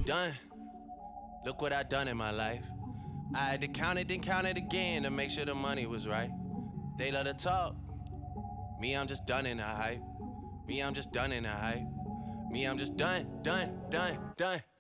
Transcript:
done. Look what I done in my life. I had to count it, then count it again to make sure the money was right. They love to talk. Me, I'm just done in the hype. Me, I'm just done in the hype. Me, I'm just done.